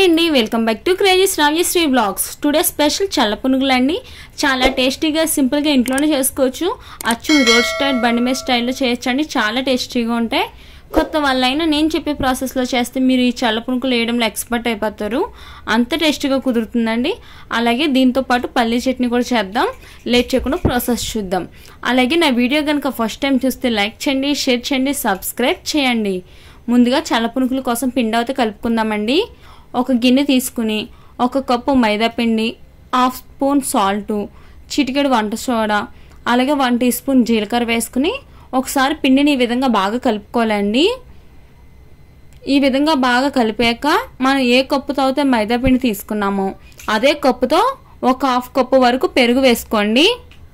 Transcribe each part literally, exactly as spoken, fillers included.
Hi అండి, welcome back to crazy Shravyasri vlogs. Today special చల్ల పునుగులు అండి. చాలా టేస్టీగా సింపుల్గా ఇంట్లోనే చేసుకోవచ్చు. అచ్చు రోడ్ స్టైల్ బండి మీద స్టైల్లో చేయొచ్చండి. చాలా టేస్టీగా ఉంటాయి. కొత్త వాళ్ళైనా నేను చెప్పే ప్రాసెస్లో చేస్తే మీరు ఈ చల్ల పునుగులు వేయడంలో ఎక్స్పర్ట్ అయిపోతారు. అంత టేస్టీగా కుదురుతుందండి. అలాగే దీంతో పాటు పల్లీ చట్నీ కూడా చేద్దాం. లేట్ చేయకుండా ప్రాసెస్ చూద్దాం. అలాగే నా వీడియో కనుక ఫస్ట్ టైం చూస్తే లైక్ చేయండి, షేర్ చేయండి, సబ్స్క్రైబ్ చేయండి. ముందుగా చల్ల పునుగుల కోసం పిండి అయితే కలుపుకుందామండి. ఒక గిన్నె తీసుకుని ఒక కప్పు మైదా పిండి, హాఫ్ స్పూన్ సాల్టు, చిటికెడు వంట సోడా, అలాగే వన్ టీ స్పూన్ జీలకర్ర వేసుకుని ఒకసారి పిండిని ఈ విధంగా బాగా కలుపుకోవాలండి. ఈ విధంగా బాగా కలిపాక మనం ఏ కప్పుతో అయితే మైదా పిండి తీసుకున్నామో అదే కప్పుతో ఒక హాఫ్ కప్పు వరకు పెరుగు వేసుకోండి.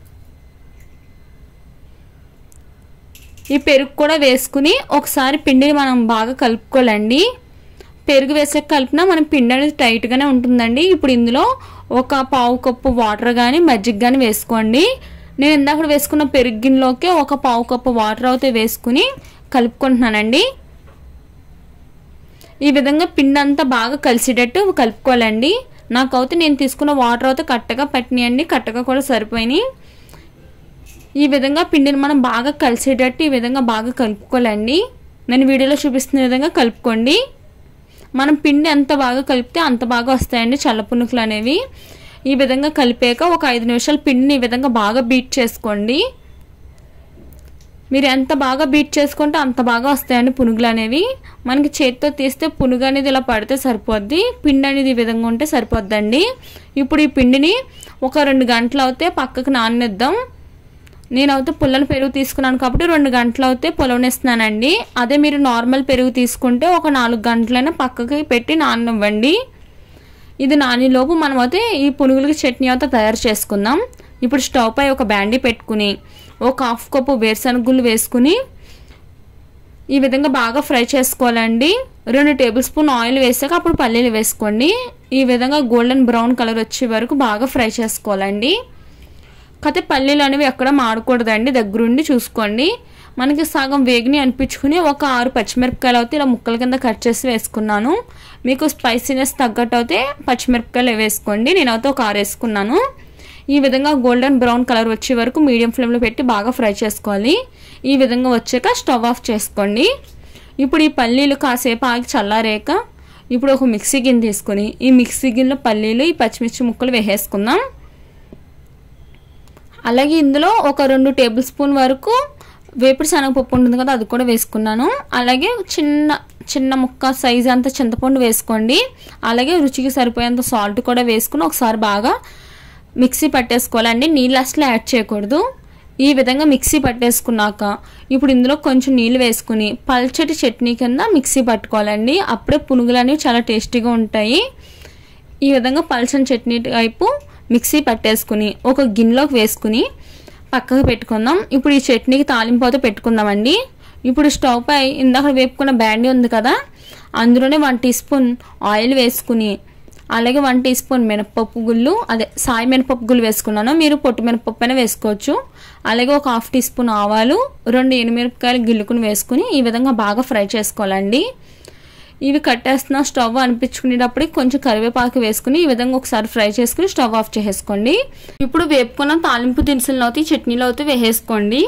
ఈ పెరుగు కూడా వేసుకుని ఒకసారి పిండిని మనం బాగా కలుపుకోవాలండి. పెరుగు వేసాక కలిపినా మనం పిండి అనేది టైట్గానే ఉంటుందండి. ఇప్పుడు ఇందులో ఒక పావు కప్పు వాటర్ కానీ మజ్జిగ కానీ వేసుకోండి. నేను ఇందాక వేసుకున్న పెరుగు గిన్నెలోకి ఒక పావు కప్పు వాటర్ అయితే వేసుకుని కలుపుకుంటున్నానండి. ఈ విధంగా పిండి అంతా బాగా కలిసేటట్టు కలుపుకోవాలండి. నాకైతే నేను తీసుకున్న వాటర్ అయితే కట్టగా పట్టినాయండి, కట్టగా కూడా సరిపోయినాయి. ఈ విధంగా పిండిని మనం బాగా కలిసేటట్టు ఈ విధంగా బాగా కలుపుకోవాలండి. నేను వీడియోలో చూపిస్తున్న విధంగా కలుపుకోండి. మనం పిండి ఎంత బాగా కలిపితే అంత బాగా వస్తాయండి చల్ల పునుగులు అనేవి. ఈ విధంగా కలిపాక ఒక ఐదు నిమిషాలు పిండిని ఈ విధంగా బాగా బీట్ చేసుకోండి. మీరు ఎంత బాగా బీట్ చేసుకుంటే అంత బాగా వస్తాయండి పునుగులు అనేవి. మనకి చేతితో తీస్తే పునుగు అనేది ఇలా పడితే సరిపోద్ది, పిండి అనేది ఈ విధంగా ఉంటే సరిపోద్దండి. ఇప్పుడు ఈ పిండిని ఒక రెండు గంటలు అయితే పక్కకు నాననిద్దాం. నేనైతే పుల్లని పెరుగు తీసుకున్నాను కాబట్టి రెండు గంటలు అయితే పులవనిస్తున్నానండి. అదే మీరు నార్మల్ పెరుగు తీసుకుంటే ఒక నాలుగు గంటలైనా పక్కకి పెట్టి నాననివ్వండి. ఇది నానిలోపు మనం అయితే ఈ పునుగులకి చట్నీ అయితే తయారు చేసుకుందాం. ఇప్పుడు స్టవ్ పై ఒక బ్యాండీ పెట్టుకుని ఒక హాఫ్ కప్పు వేరుశనగుళ్ళు వేసుకుని ఈ విధంగా బాగా ఫ్రై చేసుకోవాలండి. రెండు టేబుల్ స్పూన్ ఆయిల్ వేసాక అప్పుడు పల్లీలు వేసుకోండి. ఈ విధంగా గోల్డెన్ బ్రౌన్ కలర్ వచ్చే వరకు బాగా ఫ్రై చేసుకోవాలండి. కాకపోతే పల్లీలు అనేవి ఎక్కడ మాడకూడదండి, దగ్గరుండి చూసుకోండి. మనకి సగం వేగిని అనిపించుకుని ఒక ఆరు పచ్చిమిరపకాయలు అయితే ఇలా ముక్కల కింద కట్ చేసి వేసుకున్నాను. మీకు స్పైసీనెస్ తగ్గట్టు అయితే పచ్చిమిరపకాయలు వేసుకోండి. నేనైతే ఒక ఆరు వేసుకున్నాను. ఈ విధంగా గోల్డెన్ బ్రౌన్ కలర్ వచ్చే వరకు మీడియం ఫ్లేమ్లో పెట్టి బాగా ఫ్రై చేసుకోవాలి. ఈ విధంగా వచ్చాక స్టవ్ ఆఫ్ చేసుకోండి. ఇప్పుడు ఈ పల్లీలు కాసేపు ఆగి చల్లారేక ఇప్పుడు ఒక మిక్సీ గిన్నె తీసుకొని ఈ మిక్సీ గిన్నెలో పల్లీలు ఈ పచ్చిమిర్చి ముక్కలు వేసేసుకుందాం. అలాగే ఇందులో ఒక రెండు టేబుల్ స్పూన్ వరకు వేపుడు శనగపప్పు ఉంటుంది కదా, అది కూడా వేసుకున్నాను. అలాగే చిన్న చిన్న ముక్క సైజు అంత చింతపండు వేసుకోండి. అలాగే రుచికి సరిపోయేంత సాల్ట్ కూడా వేసుకుని ఒకసారి బాగా మిక్సీ పట్టేసుకోవాలండి. నీళ్ళు అసలు యాడ్ చేయకూడదు. ఈ విధంగా మిక్సీ పట్టేసుకున్నాక ఇప్పుడు ఇందులో కొంచెం నీళ్ళు వేసుకుని పల్చటి చట్నీ కింద మిక్సీ పట్టుకోవాలండి. అప్పుడే పునుగులు అనేవి చాలా టేస్టీగా ఉంటాయి. ఈ విధంగా పల్చని చట్నీ వైపు మిక్సీ పట్టేసుకుని ఒక గిన్నెలోకి వేసుకుని పక్కకు పెట్టుకుందాం. ఇప్పుడు ఈ చట్నీకి తాలింపు అయితే పెట్టుకుందామండి. ఇప్పుడు స్టవ్ పై ఇందాక వేపుకున్న బ్యాండీ ఉంది కదా, అందులోనే వన్ టీ స్పూన్ ఆయిల్ వేసుకుని అలాగే వన్ టీ స్పూన్ మినపప్పు గుళ్ళు, అదే సాయి మినపప్పు గుళ్ళు వేసుకున్నాను. మీరు పొట్టు మినపప్పు అయినా వేసుకోవచ్చు. అలాగే ఒక హాఫ్ టీ స్పూన్ ఆవాలు, రెండు ఎనిమిరపకాయలు గిల్లుకుని వేసుకుని ఈ విధంగా బాగా ఫ్రై చేసుకోవాలండి. ఇవి కట్టేస్తున్న స్టవ్ అనిపించుకునేటప్పుడు కొంచెం కరివేపాకు వేసుకుని ఈ విధంగా ఒకసారి ఫ్రై చేసుకుని స్టవ్ ఆఫ్ చేసేసుకోండి. ఇప్పుడు వేపుకున్న తాలింపు దినుసులను అయితే చట్నీలో అయితే వేసేసుకోండి.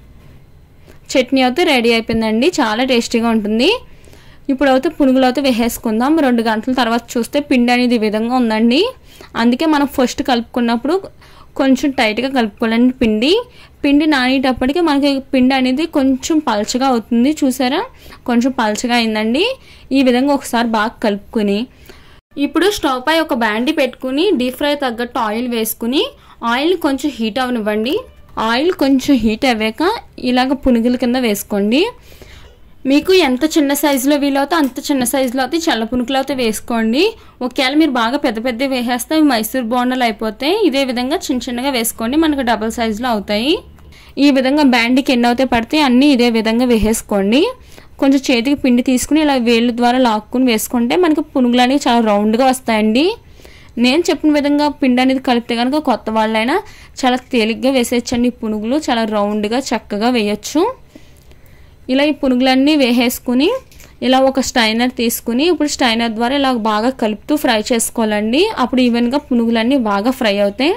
చట్నీ అయితే రెడీ అయిపోయిందండి. చాలా టేస్టీగా ఉంటుంది. ఇప్పుడు అయితే పునుగులు అయితే వేసేసుకుందాం. రెండు గంటల తర్వాత చూస్తే పిండి అనేది ఈ విధంగా ఉందండి. అందుకే మనం ఫస్ట్ కలుపుకున్నప్పుడు కొంచెం టైట్గా కలుపుకోవాలండి. పిండి పిండి నానేటప్పటికి మనకి పిండి అనేది కొంచెం పలచగా అవుతుంది. చూసారా, కొంచెం పలచగా అయిందండి. ఈ విధంగా ఒకసారి బాగా కలుపుకొని ఇప్పుడు స్టవ్ పై ఒక బ్యాండీ పెట్టుకుని డీప్ ఫ్రై తగ్గట్టు ఆయిల్ వేసుకుని ఆయిల్ కొంచెం హీట్ అవనివ్వండి. ఆయిల్ కొంచెం హీట్ అవ్వాక ఇలాగ పునుగుల కింద వేసుకోండి. మీకు ఎంత చిన్న సైజులో వీలవుతే అంత చిన్న సైజులో అయితే చల్ల పునుగులు అయితే వేసుకోండి. ఒకవేళ మీరు బాగా పెద్ద పెద్ద వేసేస్తే మైసూర్ బోండాలు అయిపోతాయి. ఇదే విధంగా చిన్న చిన్నగా వేసుకోండి, మనకు డబుల్ సైజులో అవుతాయి. ఈ విధంగా బ్యాండీకి ఎన్ని అయితే పడితే అన్నీ ఇదే విధంగా వేసేసుకోండి. కొంచెం చేతికి పిండి తీసుకుని ఇలా వేళ్ళ ద్వారా లాక్కుని వేసుకుంటే మనకి పునుగులు అనేవి చాలా రౌండ్గా వస్తాయండి. నేను చెప్పిన విధంగా పిండి అనేది కలిపితే కనుక కొత్త వాళ్ళైనా చాలా తేలిగ్గా వేసేయచ్చండి. పునుగులు చాలా రౌండ్గా చక్కగా వేయచ్చు. ఇలా ఈ పునుగులన్నీ వేసేసుకుని ఇలా ఒక స్టైనర్ తీసుకుని ఇప్పుడు స్టైనర్ ద్వారా ఇలా బాగా కలుపుతూ ఫ్రై చేసుకోవాలండి. అప్పుడు ఈవెన్గా పునుగులన్నీ బాగా ఫ్రై అవుతాయి.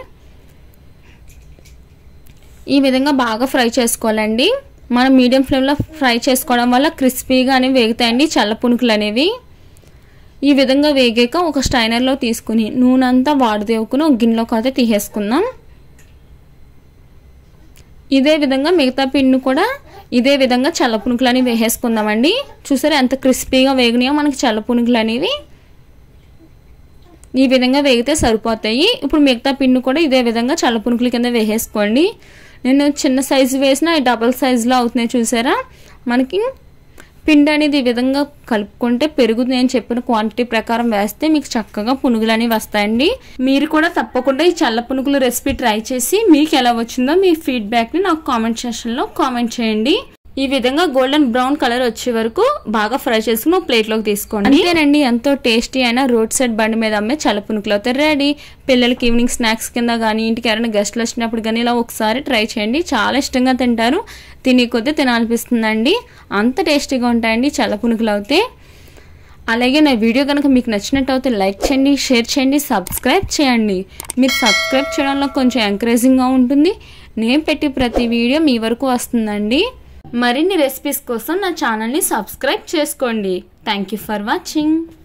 ఈ విధంగా బాగా ఫ్రై చేసుకోవాలండి. మనం మీడియం ఫ్లేమ్లో ఫ్రై చేసుకోవడం వల్ల క్రిస్పీగా అనేవి వేగుతాయండి చల్ల పునుగులు అనేవి. ఈ విధంగా వేగాక ఒక స్టైనర్లో తీసుకుని నూనె అంతా వాడుదేవుకుని ఒక గిన్నెలోకి అయితే తీసేసుకుందాం. ఇదే విధంగా మిగతా పిండిని కూడా ఇదే విధంగా చల్ల పునుగులు అనేవి వేసేసుకుందామండి. చూసారా ఎంత క్రిస్పీగా వేగినాయో మనకి చల్ల పునుగులు అనేవి. ఈ విధంగా వేగితే సరిపోతాయి. ఇప్పుడు మిగతా పిండి కూడా ఇదే విధంగా చల్ల పునుగుల కింద వేసేసుకోండి. నేను చిన్న సైజు వేసినా డబల్ సైజులో అవుతున్నాయి చూసారా. మనకి పిండి అనేది ఈ విధంగా కలుపుకుంటే పెరుగు నేను చెప్పిన క్వాంటిటీ ప్రకారం వేస్తే మీకు చక్కగా పునుగులు అనేవి వస్తాయండి. మీరు కూడా తప్పకుండా ఈ చల్ల పునుగులు రెసిపీ ట్రై చేసి మీకు ఎలా వచ్చిందో మీ ఫీడ్బ్యాక్ని నాకు కామెంట్ సెక్షన్లో కామెంట్ చేయండి. ఈ విధంగా గోల్డెన్ బ్రౌన్ కలర్ వచ్చే వరకు బాగా ఫ్రై చేసుకుని ఒక ప్లేట్లోకి తీసుకోండి. అంతేనండి, ఎంతో టేస్టీ అయినా రోడ్ సైడ్ బండి మీద అమ్మే చల్ల పునుగులు అవుతాయి రెడీ. పిల్లలకి ఈవినింగ్ స్నాక్స్ కింద కానీ ఇంటికి ఎవరైనా గెస్ట్లు వచ్చినప్పుడు కానీ ఇలా ఒకసారి ట్రై చేయండి. చాలా ఇష్టంగా తింటారు. తిని కొద్దీ తినాలనిపిస్తుందండి. అంత టేస్టీగా ఉంటాయండి చల్ల పునుగులు అవుతాయి. అలాగే నా వీడియో కనుక మీకు నచ్చినట్టు అయితే లైక్ చేయండి, షేర్ చేయండి, సబ్స్క్రైబ్ చేయండి. మీరు సబ్స్క్రైబ్ చేయడంలో కొంచెం ఎంకరేజింగ్గా ఉంటుంది. నేను పెట్టి ప్రతి వీడియో మీ వరకు వస్తుందండి. మరిన్ని రెసిపీస్ కోసం నా ఛానల్ని సబ్స్క్రైబ్ చేసుకోండి. Thank you for watching.